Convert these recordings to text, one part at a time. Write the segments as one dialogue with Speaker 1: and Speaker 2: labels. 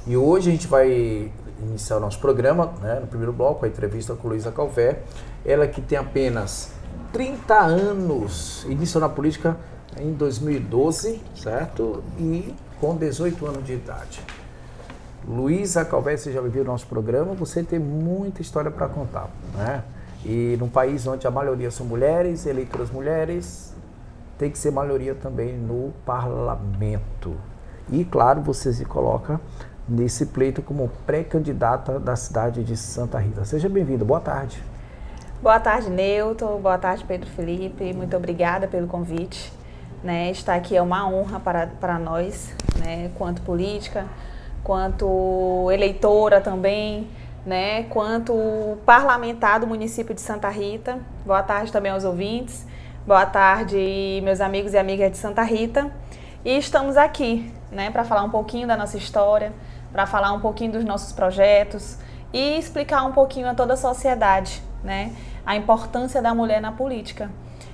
Speaker 1: E hoje a gente vai iniciar o nosso programa, né, no primeiro bloco, a entrevista com Luísa Calvé. Ela que tem apenas 30 anos, iniciou na política em 2012, certo? E com 18 anos de idade. Luísa Calvé, você já viu o nosso programa, você tem muita história para contar, né? E num país onde a maioria são mulheres, eleitoras mulheres, tem que ser maioria também no parlamento. E, claro, você se coloca nesse pleito como pré-candidata da cidade de Santa Rita. Seja bem-vindo, boa tarde.
Speaker 2: Boa tarde, Newton, boa tarde, Pedro Felipe, muito obrigada pelo convite. Né, estar aqui é uma honra para nós, né, quanto política, quanto eleitora também, né, quanto parlamentar do município de Santa Rita. Boa tarde também aos ouvintes, boa tarde meus amigos e amigas de Santa Rita. E estamos aqui, né, para falar um pouquinho da nossa história, para falar um pouquinho dos nossos projetos e explicar um pouquinho a toda a sociedade, né, a importância da mulher na política.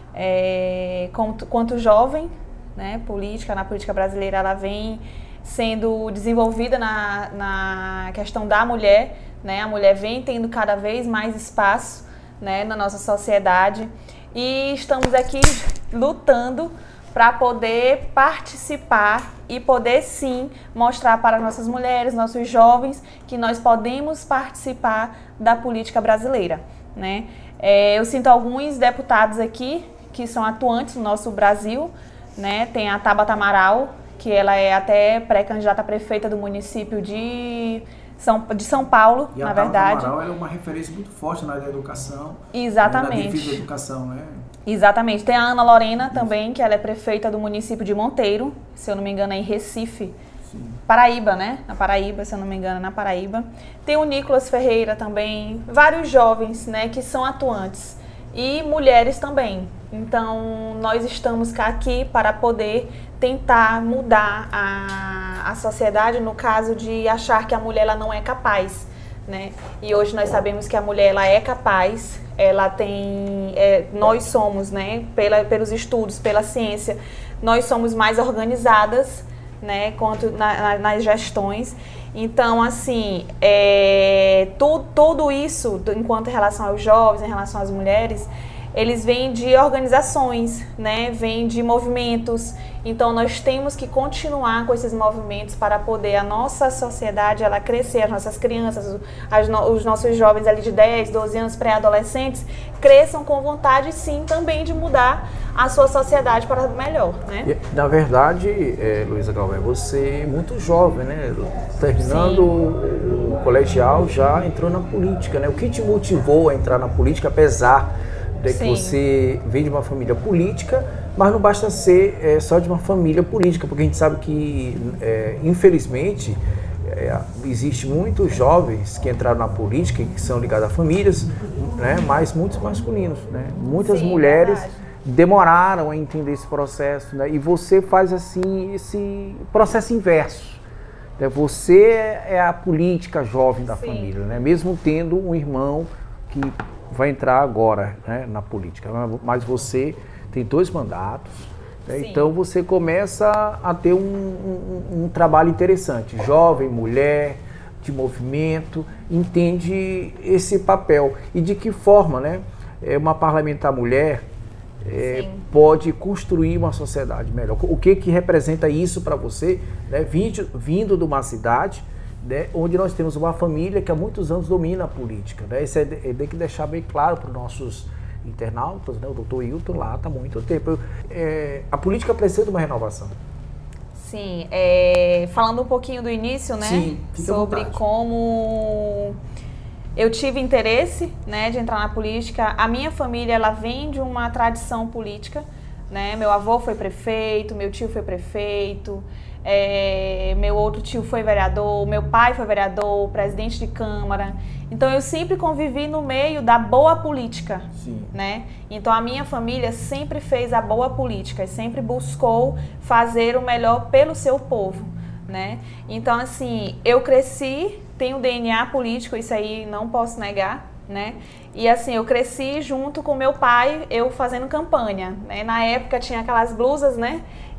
Speaker 2: Quanto jovem, né, na política brasileira, ela vem sendo desenvolvida na questão da mulher, né, a mulher vem tendo cada vez mais espaço, né, na nossa sociedade e estamos aqui lutando para poder participar e poder sim mostrar para nossas mulheres, nossos jovens, que nós podemos participar da política brasileira, né. Eu sinto alguns deputados aqui que são atuantes no nosso Brasil, né? Tem a Tabata Amaral, que ela é até pré-candidata a prefeita do município de São Paulo, na verdade.
Speaker 1: E a Tabata Amaral ela é uma referência muito forte na área da educação.
Speaker 2: Exatamente.
Speaker 1: Na defesa da educação, né?
Speaker 2: Exatamente. Tem a Ana Lorena também, que ela é prefeita do município de Monteiro, se eu não me engano é em Recife. Sim. Paraíba, né? Na Paraíba, se eu não me engano, na Paraíba. Tem o Nicolas Ferreira também, vários jovens, né, que são atuantes. E mulheres também. Então, nós estamos aqui para poder tentar mudar a sociedade no caso de achar que a mulher ela não é capaz, né? E hoje nós sabemos que a mulher ela é capaz, ela tem, nós somos, né, pelos estudos, pela ciência, nós somos mais organizadas, né, quanto nas gestões. Então, assim, tudo isso, enquanto em relação aos jovens, em relação às mulheres, eles vêm de organizações, né? Vêm de movimentos. Então, nós temos que continuar com esses movimentos para poder a nossa sociedade ela crescer, as nossas crianças, os nossos jovens ali de 10, 12 anos, pré-adolescentes, cresçam com vontade, sim, também de mudar a sua sociedade para melhor, né?
Speaker 1: E, na verdade, Luísa Calvé, você é muito jovem, né? Terminando o colegial, já entrou na política, né? O que te motivou a entrar na política, apesar de que você vem de uma família política, mas não basta ser só de uma família política, porque a gente sabe que, infelizmente, existe muitos jovens que entraram na política e que são ligados a famílias, né, mas muitos masculinos, né? Muitas mulheres demoraram a entender esse processo, né? E você faz assim esse processo inverso. Né? Você é a política jovem da família, né? Mesmo tendo um irmão que vai entrar agora, né, na política, mas você tem 2 mandatos, né? Então você começa a ter um trabalho interessante, jovem, mulher, de movimento, entende esse papel e de que forma, né, uma parlamentar mulher pode construir uma sociedade melhor. O que representa isso para você, né, vindo de uma cidade, né, onde nós temos uma família que há muitos anos domina a política, né? Isso tem que deixar bem claro para os nossos internautas, né? O doutor Hilton lá está há muito tempo. A política precisa de uma renovação.
Speaker 2: Sim, falando um pouquinho do início, né?
Speaker 1: Sim,
Speaker 2: sobre como eu tive interesse, né, de entrar na política. A minha família ela vem de uma tradição política, né? Meu avô foi prefeito, meu tio foi prefeito. Meu outro tio foi vereador, meu pai foi vereador, presidente de Câmara. Então eu sempre convivi no meio da boa política, né? Então a minha família sempre fez a boa política e sempre buscou fazer o melhor pelo seu povo, né? Então assim, eu cresci, tenho DNA político, isso aí não posso negar, né? E assim, eu cresci junto com meu pai, eu fazendo campanha, né? Na época tinha aquelas blusas, né,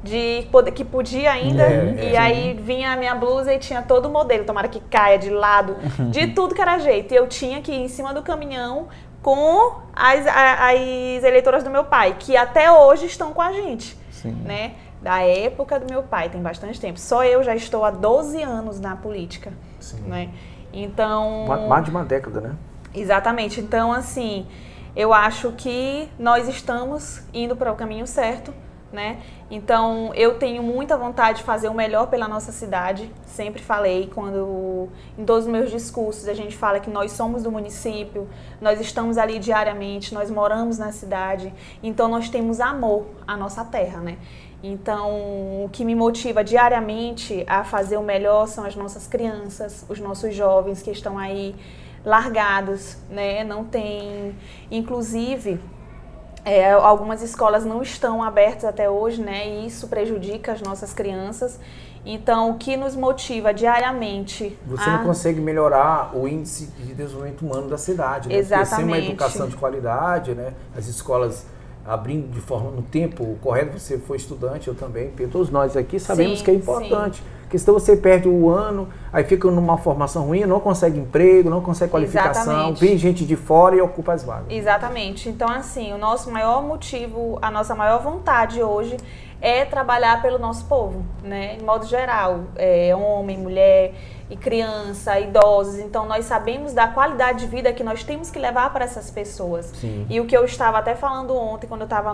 Speaker 2: que podia ainda, aí vinha a minha blusa e tinha todo o modelo, tomara que caia de lado, de tudo que era jeito. E eu tinha que ir em cima do caminhão com as eleitoras do meu pai, que até hoje estão com a gente, né? Da época do meu pai, tem bastante tempo. Só eu já estou há 12 anos na política, né? Então...
Speaker 1: Mais de uma década, né?
Speaker 2: Exatamente. Então, assim, eu acho que nós estamos indo para o caminho certo, né? Então, eu tenho muita vontade de fazer o melhor pela nossa cidade. Sempre falei, em todos os meus discursos, a gente fala que nós somos do município, nós estamos ali diariamente, nós moramos na cidade, então nós temos amor à nossa terra, né? Então, o que me motiva diariamente a fazer o melhor são as nossas crianças, os nossos jovens que estão aí largados, né? Não tem, inclusive... algumas escolas não estão abertas até hoje, né? E isso prejudica as nossas crianças. Então, o que nos motiva diariamente...
Speaker 1: Você não consegue melhorar o índice de desenvolvimento humano da cidade, né?
Speaker 2: Exatamente.
Speaker 1: Porque sem uma educação de qualidade, né? As escolas abrindo de forma no tempo correto, você foi estudante, eu também, porque todos nós aqui sabemos que é importante. Porque senão você perde o ano, aí fica numa formação ruim, não consegue emprego, não consegue qualificação, vem gente de fora e ocupa as vagas.
Speaker 2: Exatamente. Então, assim, o nosso maior motivo, a nossa maior vontade hoje é trabalhar pelo nosso povo, né? De modo geral, homem, mulher e criança, idosos. Então, nós sabemos da qualidade de vida que nós temos que levar para essas pessoas.
Speaker 1: Sim.
Speaker 2: E o que eu estava até falando ontem, quando eu estava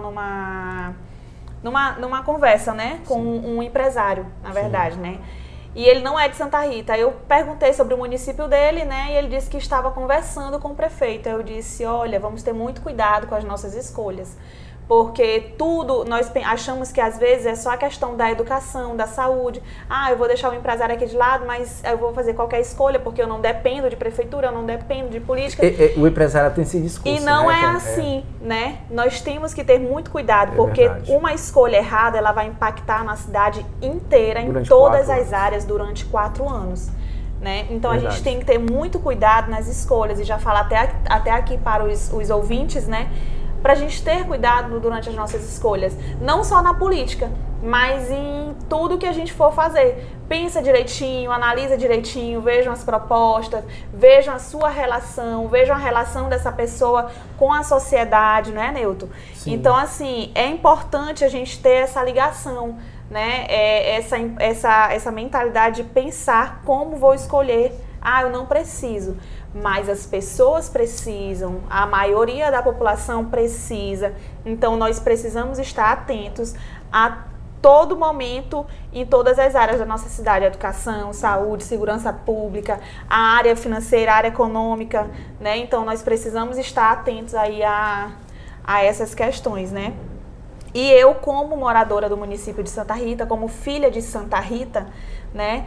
Speaker 2: numa conversa, né, com um empresário, na verdade, né, e ele não é de Santa Rita. Eu perguntei sobre o município dele, né, e ele disse que estava conversando com o prefeito. Eu disse, olha, vamos ter muito cuidado com as nossas escolhas, porque tudo, nós achamos que às vezes é só a questão da educação, da saúde. Eu vou deixar o empresário aqui de lado, mas eu vou fazer qualquer escolha, porque eu não dependo de prefeitura, eu não dependo de política.
Speaker 1: O empresário tem esse discurso,
Speaker 2: e não
Speaker 1: né?
Speaker 2: é assim, né? Nós temos que ter muito cuidado, porque uma escolha errada, ela vai impactar na cidade inteira, em todas as áreas, durante 4 anos. Né? Então a gente tem que ter muito cuidado nas escolhas, e já falar até aqui para os ouvintes, né? Para a gente ter cuidado durante as nossas escolhas, não só na política, mas em tudo que a gente for fazer. Pensa direitinho, analisa direitinho, vejam as propostas, vejam a sua relação, vejam a relação dessa pessoa com a sociedade, não é, Newton? Sim. Então, assim, é importante a gente ter essa ligação, né? Essa mentalidade de pensar como vou escolher. Eu não preciso. Mas as pessoas precisam, a maioria da população precisa. Então, nós precisamos estar atentos a todo momento, em todas as áreas da nossa cidade: educação, saúde, segurança pública, a área financeira, a área econômica, né? Então, nós precisamos estar atentos aí a essas questões, né? E eu, como moradora do município de Santa Rita, como filha de Santa Rita, né?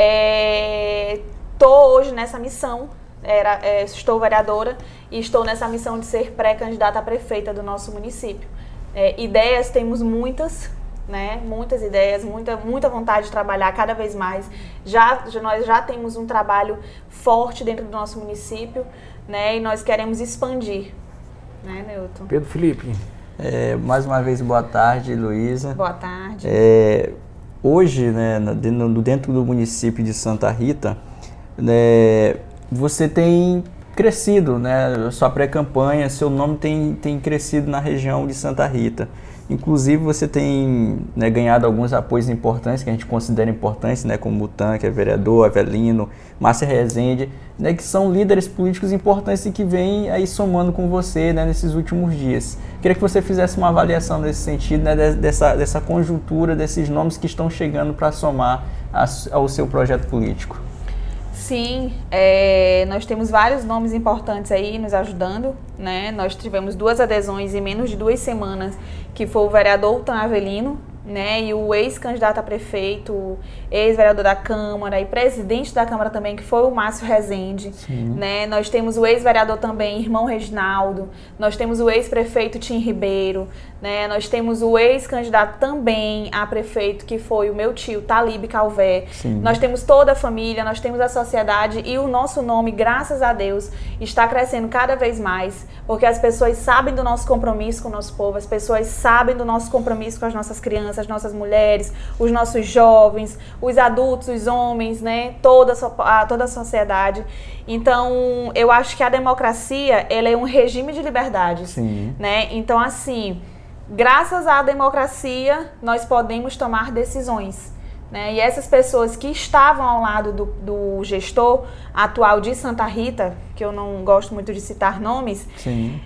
Speaker 2: Estou hoje nessa missão. Estou vereadora e estou nessa missão de ser pré-candidata a prefeita do nosso município. Ideias temos muitas, né? Muitas ideias, muita vontade de trabalhar cada vez mais. Nós já temos um trabalho forte dentro do nosso município, né? E nós queremos expandir, né, Newton?
Speaker 1: Pedro Felipe.
Speaker 3: Mais uma vez, boa tarde, Luísa.
Speaker 2: Boa tarde.
Speaker 3: Hoje, né, dentro do município de Santa Rita, você tem crescido, né? Sua pré-campanha, seu nome tem crescido na região de Santa Rita. Inclusive, você tem, né, ganhado alguns apoios importantes, que a gente considera importantes, né, como Butan, que é vereador, Avelino, Márcia Rezende, né, que são líderes políticos importantes e que vêm aí somando com você, né, nesses últimos dias. Queria que você fizesse uma avaliação nesse sentido, né, dessa conjuntura, desses nomes que estão chegando para somar ao seu projeto político.
Speaker 2: Sim, nós temos vários nomes importantes aí nos ajudando, né? Nós tivemos 2 adesões em menos de 2 semanas, que foi o vereador Utan Avelino, né? E o ex-candidato a prefeito, ex-vereador da Câmara e presidente da Câmara também, que foi o Márcio Rezende, né? Nós temos o ex-vereador também, irmão Reginaldo, nós temos o ex-prefeito Tim Ribeiro, né? Nós temos o ex-candidato também a prefeito, que foi o meu tio, Talib Calvé. Nós temos toda a família, nós temos a sociedade, e o nosso nome, graças a Deus, está crescendo cada vez mais, porque as pessoas sabem do nosso compromisso com o nosso povo, as pessoas sabem do nosso compromisso com as nossas crianças, crianças, as nossas mulheres, os nossos jovens, os adultos, os homens, né? Toda a sociedade. Então, eu acho que a democracia, ela é um regime de liberdades.
Speaker 3: Sim.
Speaker 2: Né? Então, assim, graças à democracia, nós podemos tomar decisões. Né? E essas pessoas que estavam ao lado do gestor atual de Santa Rita, que eu não gosto muito de citar nomes,
Speaker 3: Sim.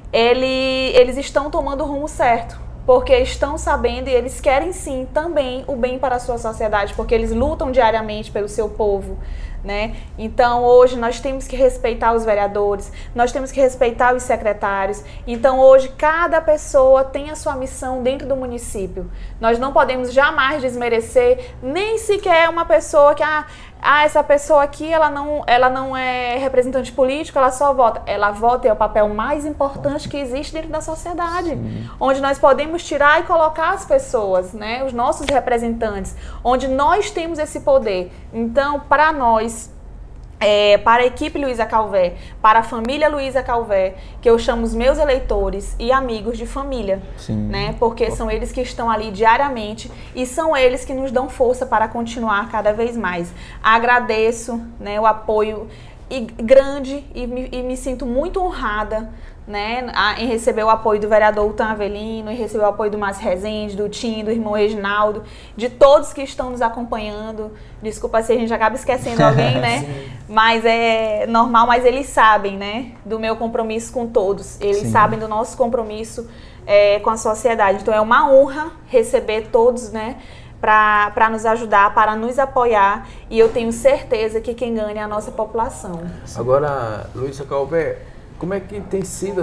Speaker 2: eles estão tomando o rumo certo, porque estão sabendo e eles querem sim também o bem para a sua sociedade, porque eles lutam diariamente pelo seu povo. Né? Então hoje nós temos que respeitar os vereadores, nós temos que respeitar os secretários. Então hoje cada pessoa tem a sua missão dentro do município. Nós não podemos jamais desmerecer nem sequer uma pessoa que essa pessoa aqui ela não é representante político, ela só vota. Ela vota é o papel mais importante que existe dentro da sociedade. Sim. Onde nós podemos tirar e colocar as pessoas, né? Os nossos representantes, onde nós temos esse poder. Então, para nós, para a equipe Luiza Calvé, para a família Luiza Calvé, que eu chamo os meus eleitores e amigos de família, né? Porque são eles que estão ali diariamente e são eles que nos dão força para continuar cada vez mais. Agradeço, né, o apoio grande e me sinto muito honrada, né, em receber o apoio do vereador Utan Avelino, em receber o apoio do Márcio Rezende, do Tim, do irmão Reginaldo, de todos que estão nos acompanhando. Desculpa se a gente acaba esquecendo alguém, né? Mas é normal, mas eles sabem, né, do meu compromisso com todos. Eles sabem do nosso compromisso com a sociedade. Então é uma honra receber todos, né, para nos ajudar, para nos apoiar, e eu tenho certeza que quem ganha é a nossa população.
Speaker 1: Agora, Luiza Calvé, como é que tem sido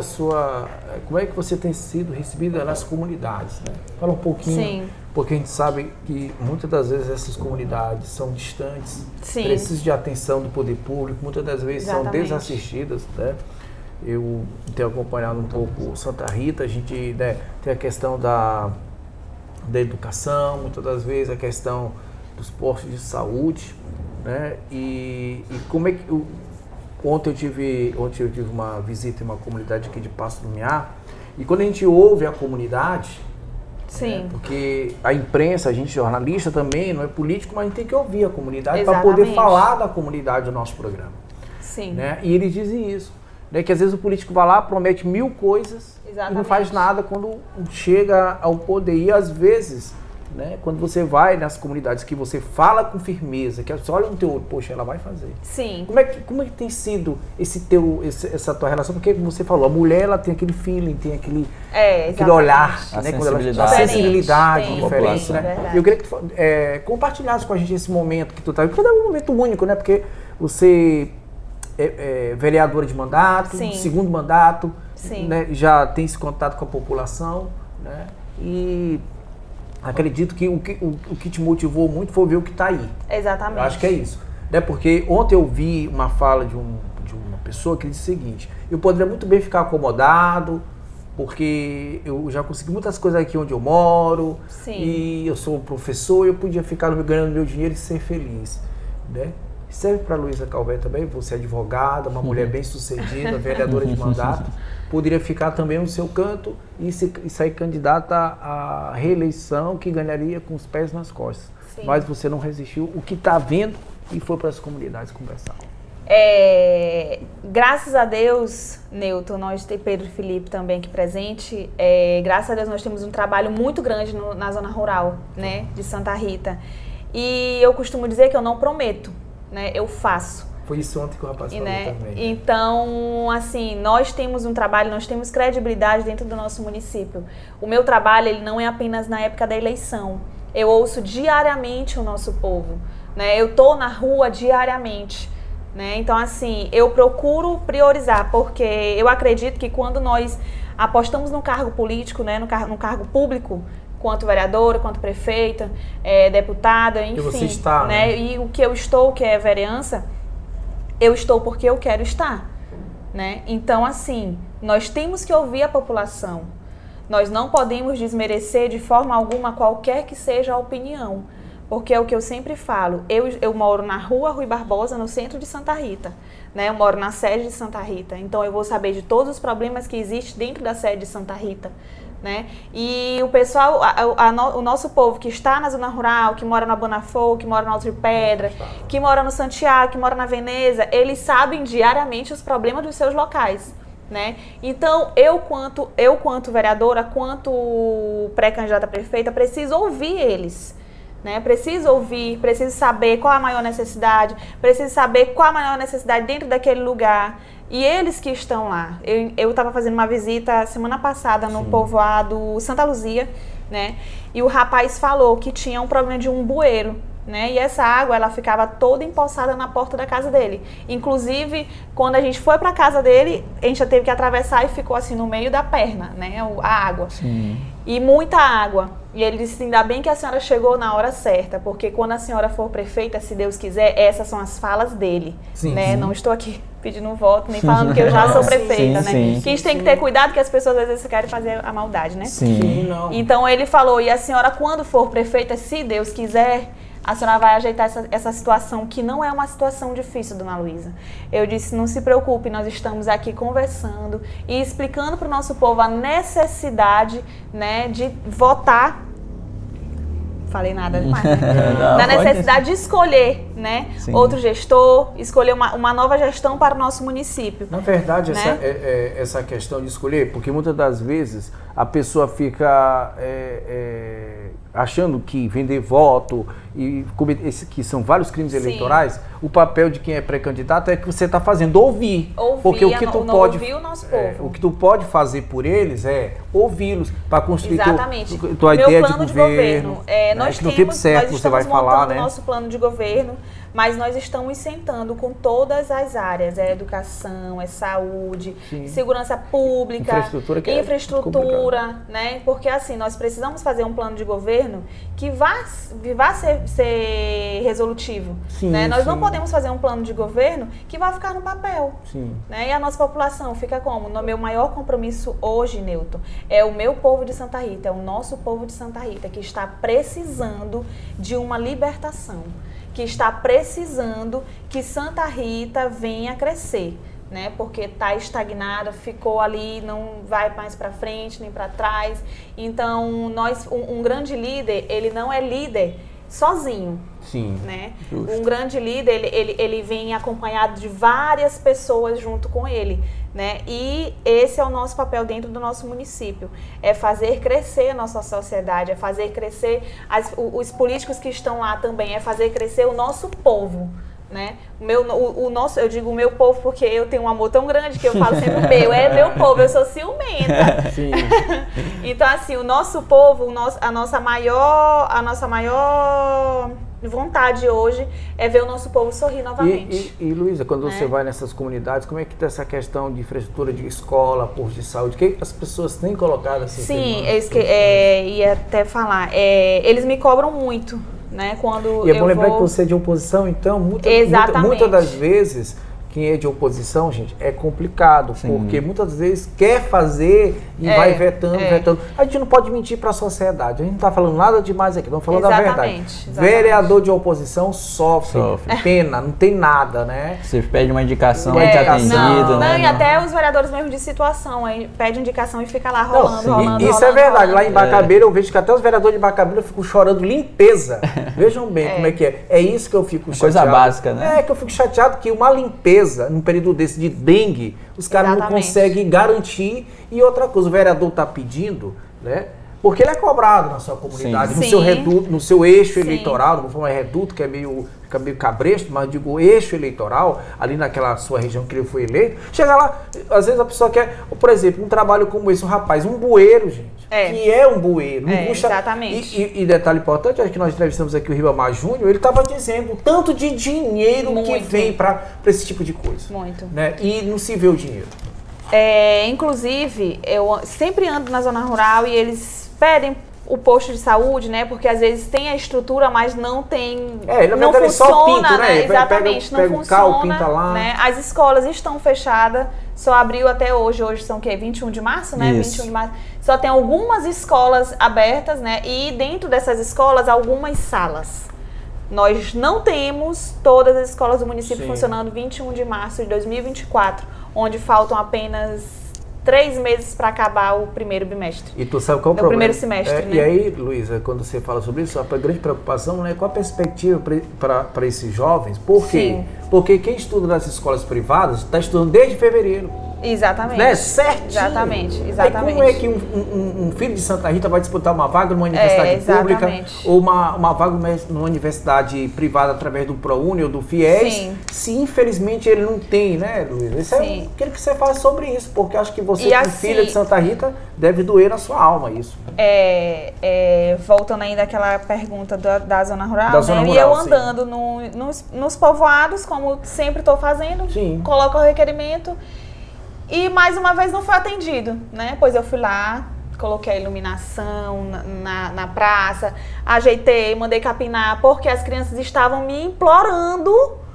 Speaker 1: como é que você tem sido recebida nas comunidades, né? Fala um pouquinho. Sim. Porque a gente sabe que muitas das vezes essas comunidades são distantes, precisam de atenção do poder público, muitas das vezes são desassistidas, né? Eu tenho acompanhado um pouco Santa Rita, a gente, né, tem a questão da educação, muitas das vezes a questão dos postos de saúde, né? E como é que ontem eu tive uma visita em uma comunidade aqui de Passo do Miá, e quando a gente ouve a comunidade,
Speaker 2: sim,
Speaker 1: porque a imprensa, a gente jornalista também, não é político, mas a gente tem que ouvir a comunidade para poder falar da comunidade do nosso programa.
Speaker 2: Sim.
Speaker 1: Né? E eles dizem isso, né? Que às vezes o político vai lá, promete 1000 coisas e não faz nada quando chega ao poder. E às vezes, né, quando você vai nas comunidades que você fala com firmeza, que você olha no teu olho, poxa, ela vai fazer.
Speaker 2: Sim.
Speaker 1: Como é que tem sido essa tua relação? Porque, como você falou, a mulher, ela tem aquele feeling, tem aquele olhar, né? A sensibilidade diferente, né? E eu queria que tu compartilhasse com a gente esse momento que tu tá, porque é um momento único, né? Porque você é vereadora de mandato, segundo mandato, né? Já tem esse contato com a população, né? E acredito que o que te motivou muito foi ver o que está aí.
Speaker 2: Exatamente.
Speaker 1: Eu acho que é isso. Né? Porque ontem eu vi uma fala de uma pessoa que disse o seguinte: eu poderia muito bem ficar acomodado, porque eu já consegui muitas coisas aqui onde eu moro, e eu sou professor, eu podia ficar ganhando meu dinheiro e ser feliz. Né? Serve para a Luiza Calvé também, você é advogada, uma mulher bem sucedida, vereadora de mandato, poderia ficar também no seu canto e sair candidata à reeleição, que ganharia com os pés nas costas. Sim. Mas você não resistiu, o que está vendo, e foi para as comunidades conversar.
Speaker 2: Graças a Deus, Newton, nós temos Pedro e Felipe também aqui presente, graças a Deus nós temos um trabalho muito grande na zona rural, né, de Santa Rita. E eu costumo dizer que eu não prometo, né, eu faço.
Speaker 1: Foi isso ontem que o rapaz falou,
Speaker 2: né?
Speaker 1: Também.
Speaker 2: Então, assim, nós temos um trabalho, nós temos credibilidade dentro do nosso município. O meu trabalho, ele não é apenas na época da eleição. Eu ouço diariamente o nosso povo, né? Eu tô na rua diariamente, né? Então, assim, eu procuro priorizar, porque eu acredito que quando nós apostamos no cargo político, né, no cargo público, quanto vereadora, quanto prefeita, deputada, enfim,
Speaker 1: você está,
Speaker 2: né? E o que eu estou, que é vereança, eu estou porque eu quero estar, né? Então, assim, nós temos que ouvir a população. Nós não podemos desmerecer de forma alguma qualquer que seja a opinião, porque é o que eu sempre falo. Eu moro na rua Rui Barbosa, no centro de Santa Rita, né? Eu moro na sede de Santa Rita, então eu vou saber de todos os problemas que existem dentro da sede de Santa Rita, né? E o pessoal, o nosso povo que está na zona rural, que mora na Bonafou, que mora no Alto de Pedra, que mora no Santiago, que mora na Veneza, eles sabem diariamente os problemas dos seus locais, né? Então, eu quanto vereadora, quanto pré-candidata a prefeita, preciso ouvir eles, né? Preciso ouvir, preciso saber qual a maior necessidade, preciso saber qual a maior necessidade dentro daquele lugar. E eles que estão lá. Eu estava fazendo uma visita semana passada no povoado Santa Luzia, né? E o rapaz falou que tinha um problema de um bueiro, né? E essa água, ela ficava toda empoçada na porta da casa dele. Inclusive, quando a gente foi para a casa dele, a gente já teve que atravessar e ficou assim no meio da perna, né? A água.
Speaker 3: Sim.
Speaker 2: E muita água. E ele disse, ainda bem que a senhora chegou na hora certa, porque quando a senhora for prefeita, se Deus quiser, essas são as falas dele, né? Não estou aqui pedindo voto, nem falando que eu já sou prefeita, né? Que a gente tem que ter cuidado, que as pessoas às vezes querem fazer a maldade, né? Então ele falou, e a senhora quando for prefeita, se Deus quiser, a senhora vai ajeitar essa situação, que não é uma situação difícil, dona Luísa. Eu disse, não se preocupe, nós estamos aqui conversando e explicando para o nosso povo a necessidade, né, de votar. Falei nada demais, né? Na necessidade de escolher, né, outro gestor, escolher uma nova gestão para o nosso município.
Speaker 1: Na verdade,
Speaker 2: né?
Speaker 1: essa questão de escolher, porque muitas das vezes a pessoa fica achando que vender voto e que são vários crimes eleitorais, o papel de quem é pré-candidato é que você está fazendo ouvir. Porque o que tu pode,
Speaker 2: ouvir o nosso povo.
Speaker 1: O que tu pode fazer por eles é ouvi-los para construir tua
Speaker 2: Meu
Speaker 1: ideia
Speaker 2: plano
Speaker 1: de governo.
Speaker 2: Nós
Speaker 1: no tempo certo você vai falar, né?
Speaker 2: Nosso plano de governo, mas nós estamos sentando com todas as áreas, educação, saúde, segurança pública, infraestrutura, né? Porque assim, nós precisamos fazer um plano de governo que vá ser resolutivo, né? Nós não podemos fazer um plano de governo que vai ficar no papel, né? E a nossa população fica como? No meu maior compromisso hoje, Newton, é o meu povo de Santa Rita, é o nosso povo de Santa Rita que está precisando de uma libertação, que está precisando que Santa Rita venha crescer, né? Porque está estagnada, ficou ali, não vai mais para frente nem para trás. Então, um grande líder, ele não é líder sozinho. Né? Um grande líder, ele vem acompanhado de várias pessoas junto com ele, né? E esse é o nosso papel dentro do nosso município, é fazer crescer a nossa sociedade, é fazer crescer os políticos que estão lá também, é fazer crescer o nosso povo, né? Eu digo o meu povo porque eu tenho um amor tão grande que eu falo sempre meu povo, eu sou ciumenta. Então assim, o nosso povo, a nossa maior vontade hoje é ver o nosso povo sorrir novamente.
Speaker 1: E Luísa, quando você vai nessas comunidades, como é que está essa questão de infraestrutura de escola, posto de saúde? O que as pessoas têm colocado assim?
Speaker 2: Sim, ia até falar. Eles me cobram muito, né?
Speaker 1: E é bom lembrar que você é de oposição, então, muitas das vezes, quem é de oposição, gente, é complicado, porque muitas vezes quer fazer e vai vetando. A gente não pode mentir para a sociedade, a gente não está falando nada demais aqui, estamos falando da verdade. Vereador de oposição sofre. Pena, não tem nada, né?
Speaker 3: Você pede uma indicação, é atendido, né?
Speaker 2: E até os vereadores mesmo de situação, aí pede indicação e fica lá rolando.
Speaker 1: Isso é verdade, lá em Bacabeira eu vejo que até os vereadores de Bacabeira ficam chorando limpeza. Vejam bem como é que é. É isso que eu fico chateado.
Speaker 3: Coisa básica, né?
Speaker 1: É que eu fico chateado que uma limpeza num período desse de dengue, os caras não conseguem garantir. E outra coisa, o vereador está pedindo, né? Porque ele é cobrado na sua comunidade, no seu eixo eleitoral, não vou falar reduto, que fica meio cabresto, mas digo eixo eleitoral, ali naquela sua região que ele foi eleito. Chega lá, às vezes a pessoa quer, por exemplo, um trabalho como esse, um bueiro, gente. Que é um bueiro.
Speaker 2: Exatamente.
Speaker 1: E detalhe importante, acho que nós entrevistamos aqui o Ribamar Júnior, ele estava dizendo o tanto de dinheiro que vem para esse tipo de coisa. Né? E não se vê o dinheiro.
Speaker 2: Inclusive, eu sempre ando na zona rural e eles pedem o posto de saúde, né? Porque às vezes tem a estrutura, mas não tem, não funciona,
Speaker 1: só pinto, né?
Speaker 2: Exatamente,
Speaker 1: pega
Speaker 2: não
Speaker 1: o
Speaker 2: funciona,
Speaker 1: carro, pinta lá.
Speaker 2: Né? As escolas estão fechadas, só abriu até hoje são o quê? 21 de março, né?
Speaker 3: Isso.
Speaker 2: 21 de março. Só tem algumas escolas abertas, né? E dentro dessas escolas, algumas salas. Nós não temos todas as escolas do município funcionando 21 de março de 2024, onde faltam apenas 3 meses para acabar o primeiro bimestre.
Speaker 1: E tu sabe qual é o
Speaker 2: problema? O primeiro semestre, né?
Speaker 1: E aí, Luísa, quando você fala sobre isso, a grande preocupação, né, qual a perspectiva para esses jovens? Por quê?
Speaker 2: Sim.
Speaker 1: Porque quem estuda nas escolas privadas está estudando desde fevereiro.
Speaker 2: Exatamente.
Speaker 1: Né? Certinho.
Speaker 2: Exatamente.
Speaker 1: Aí como é que um filho de Santa Rita vai disputar uma vaga numa universidade pública ou uma vaga numa universidade privada através do ProUni ou do FIES,
Speaker 2: Sim.
Speaker 1: se infelizmente ele não tem, né, Luísa? Isso eu quero que você fale sobre isso, porque acho que você, como filha de Santa Rita, deve doer na sua alma isso.
Speaker 2: Voltando ainda àquela pergunta da zona rural,
Speaker 1: da zona rural,
Speaker 2: e eu andando nos povoados, como sempre estou fazendo, coloco o requerimento. E mais uma vez não foi atendido, né? Pois eu fui lá, coloquei a iluminação na praça, ajeitei, mandei capinar, porque as crianças estavam me implorando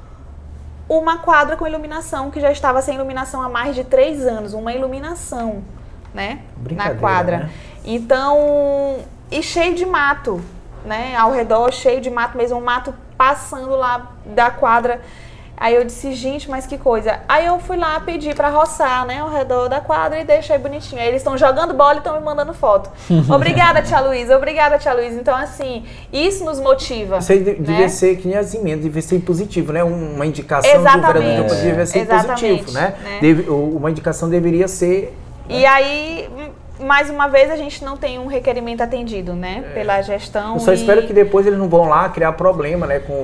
Speaker 2: uma quadra com iluminação, que já estava sem iluminação há mais de 3 anos, uma iluminação, né? Na quadra.
Speaker 1: Né?
Speaker 2: Então, e cheio de mato, né? Ao redor, cheio de mato mesmo, um mato passando lá da quadra. Aí eu disse, gente, mas que coisa. Aí eu fui lá pedir pra roçar, né, ao redor da quadra e deixei bonitinho. Aí eles estão jogando bola e estão me mandando foto. Obrigada, tia Luísa. Obrigada, tia Luísa. Então, assim, isso nos motiva.
Speaker 1: Isso devia ser, que nem as emendas, devia ser positivo, né? Uma indicação do vereador devia ser positivo, né? Uma indicação deveria ser...
Speaker 2: E aí... Mais uma vez, a gente não tem um requerimento atendido, né? Pela gestão.
Speaker 1: Eu só espero que depois eles não vão lá criar problema, né? Com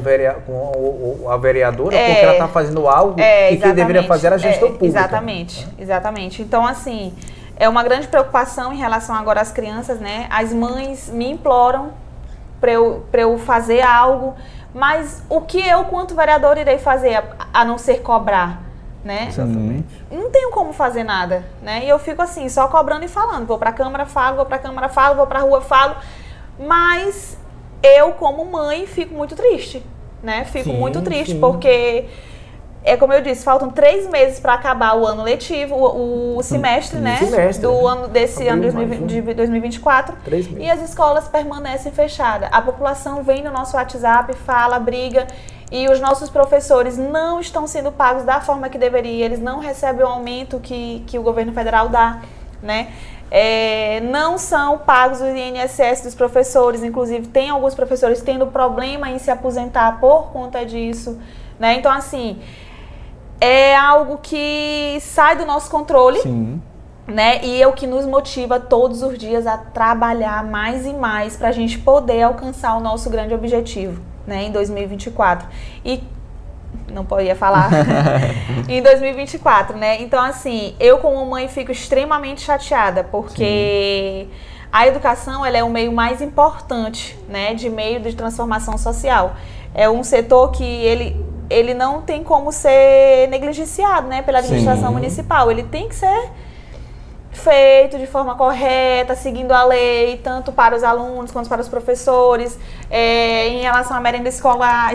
Speaker 1: a vereadora, porque ela está fazendo algo que quem deveria fazer era a gestão pública.
Speaker 2: Exatamente, exatamente. Então, assim, é uma grande preocupação em relação agora às crianças, né? As mães me imploram para eu fazer algo, mas o que eu, quanto vereador, irei fazer a não ser cobrar? Né? Não tenho como fazer nada, né? E eu fico assim, só cobrando e falando. Vou pra Câmara, falo, vou pra Câmara, falo, vou pra rua, falo. Mas eu, como mãe, fico muito triste, né? Fico muito triste, porque, como eu disse, faltam 3 meses para acabar o ano letivo, o semestre, né? Desse ano de 2024.
Speaker 1: 3 meses.
Speaker 2: E as escolas permanecem fechadas. A população vem no nosso WhatsApp, fala, briga. E os nossos professores não estão sendo pagos da forma que deveria, eles não recebem o aumento que o governo federal dá, né? Não são pagos o INSS dos professores, inclusive tem alguns professores tendo problema em se aposentar por conta disso, né? Então, assim, é algo que sai do nosso controle.
Speaker 3: Sim.
Speaker 2: Né? E é o que nos motiva todos os dias a trabalhar mais e mais para a gente poder alcançar o nosso grande objetivo, né? Em 2024. E não podia falar em 2024, né? Então, assim, eu como mãe fico extremamente chateada, porque a educação, ela é o meio mais importante, né? De meio de transformação social. É um setor que ele não tem como ser negligenciado, né? Pela administração municipal. Ele tem que ser feito de forma correta, seguindo a lei, tanto para os alunos quanto para os professores, em relação à merenda escolar,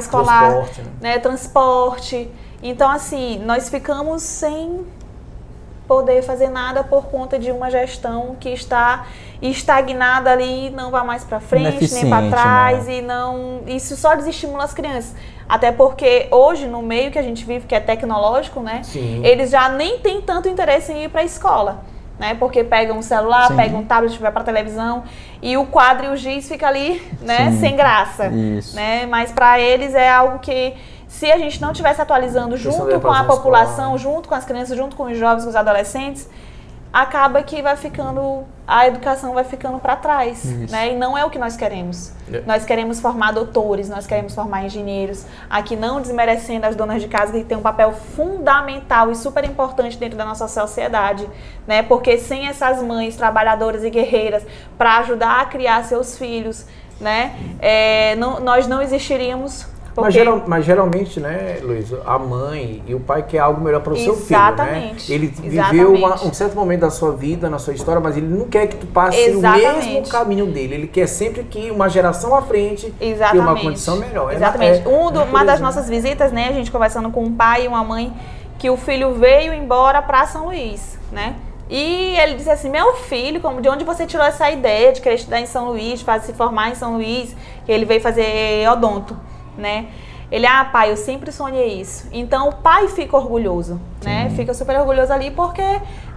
Speaker 2: transporte. Então, assim, nós ficamos sem poder fazer nada por conta de uma gestão que está estagnada ali, não vai mais para frente, nem para trás, né? Isso só desestimula as crianças. Até porque hoje, no meio que a gente vive, que é tecnológico, né? Eles já nem têm tanto interesse em ir para a escola. Né? Porque pegam um celular, pegam um tablet, vai para televisão e o quadro e o giz fica ali, né? Sem graça. Né? Mas para eles é algo que, se a gente não estivesse atualizando junto com a população, junto com as crianças, junto com os jovens, com os adolescentes, acaba que a educação vai ficando para trás, né? E não é o que nós queremos. Nós queremos formar doutores, nós queremos formar engenheiros, aqui não desmerecendo as donas de casa, que têm um papel fundamental e super importante dentro da nossa sociedade, né? Porque sem essas mães trabalhadoras e guerreiras para ajudar a criar seus filhos, né? Nós não existiríamos.
Speaker 1: Mas geralmente, né, Luísa, a mãe e o pai quer algo melhor para o seu filho, né? Ele viveu um certo momento da sua vida, na sua história, mas ele não quer que tu passe o mesmo caminho dele. Ele quer sempre que uma geração à frente tenha uma condição melhor.
Speaker 2: Exatamente. Uma das nossas visitas, né, a gente conversando com um pai e uma mãe, que o filho veio embora para São Luís, né? E ele disse assim, meu filho, de onde você tirou essa ideia de querer estudar em São Luís, de se formar em São Luís, que ele veio fazer odonto, né? Ele, pai, eu sempre sonhei isso. Então o pai fica orgulhoso, né? Fica super orgulhoso ali porque